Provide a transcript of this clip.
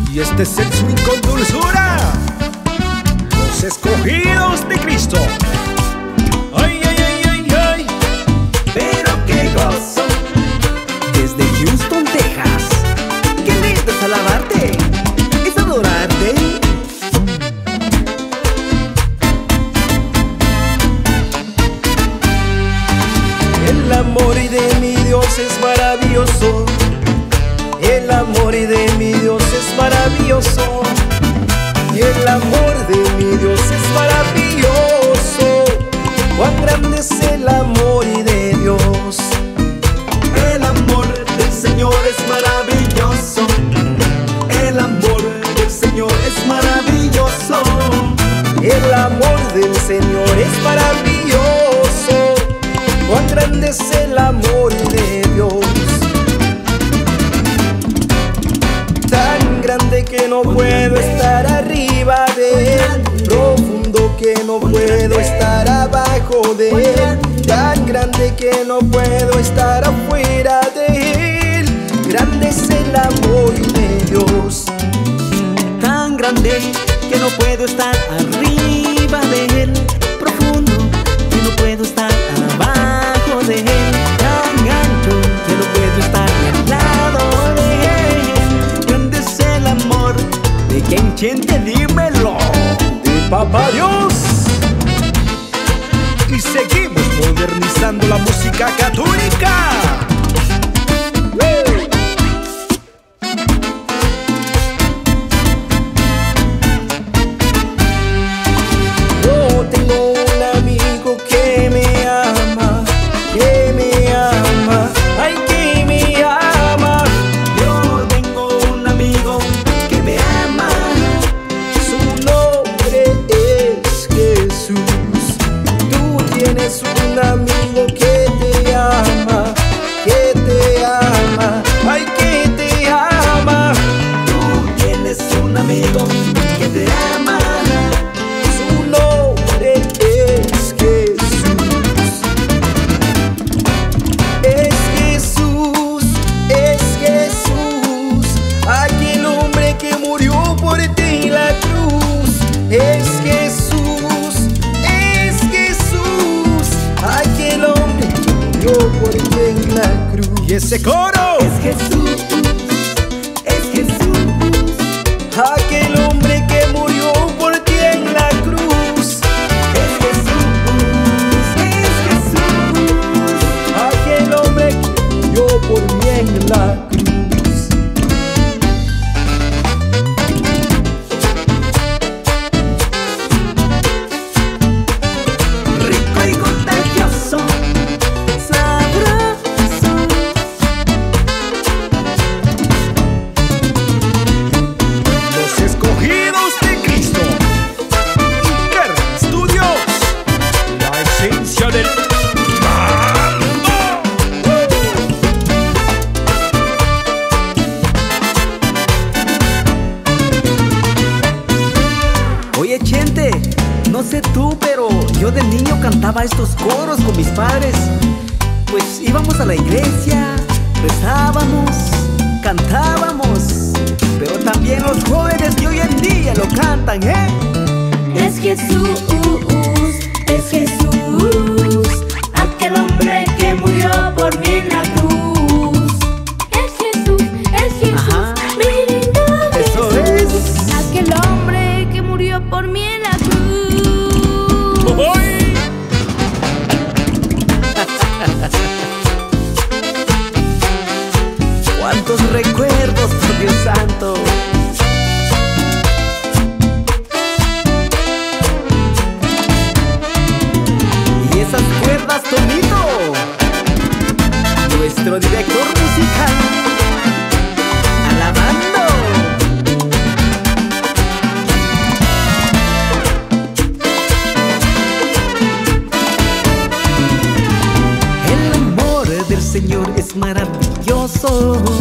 Y este es el swing con dulzura, los escogidos de Cristo. Ay, ay, ay, ay, ay. Pero qué gozo. Desde Houston, Texas. Qué lindo es alabarte, es adorarte. El amor de mi Dios es maravilloso. El amor de mi Dios es maravilloso. Y el amor de mi Dios es maravilloso. Cuán grande es el amor de Dios. El amor del Señor es maravilloso. El amor del Señor es maravilloso. El amor del Señor es maravilloso. Cuán grande es el amor de Dios. Tan grande que no puedo estar arriba de Él, profundo que no puedo estar abajo de Él, tan grande que no puedo estar afuera de Él. Grande es el amor de Dios. Tan grande que no puedo estar arriba de Él, profundo que no puedo estar abajo de Él, tan ancho que no puedo estar al lado de Él. Grande es el amor de quien siente, dímelo, de Papá Dios. Y seguimos modernizando la música católica. Yo tengo un amigo que me ama, ay que me ama. Yo tengo un amigo que me ama, su nombre es Jesús. Tú tienes un amigo que te ama, ay que te ama. Tú tienes un amigo que te ama. Su nombre es Jesús. Es Jesús, es Jesús, aquel hombre que murió por ti en la cruz. Es Jesús, aquel hombre que murió por ti en la cruz. Y ese coro. Es Jesús, aquel hombre que murió por ti en la cruz. Es Jesús, aquel hombre que murió por mí en la cruz. Rico y contagioso, sabroso. Los escogidos de Cristo. Kern Studios, la esencia del mambo. Oye, Chente, no sé tú, pero yo de niño cantaba estos coros con mis padres. Pues íbamos a la iglesia, rezábamos, cantábamos, pero también los jóvenes que hoy en día lo cantan, ¿eh? Es Jesús, aquel hombre que murió por mí en la cruz. Es Jesús, Ajá. mi lindo Eso Jesús, es. aquel hombre que murió por mí en la cruz. ¡Oy! Cuántos recuerdos, por Dios santo. Y esas cuerdas, Tonito, nuestro director musical, alabando. El amor del Señor es maravilloso.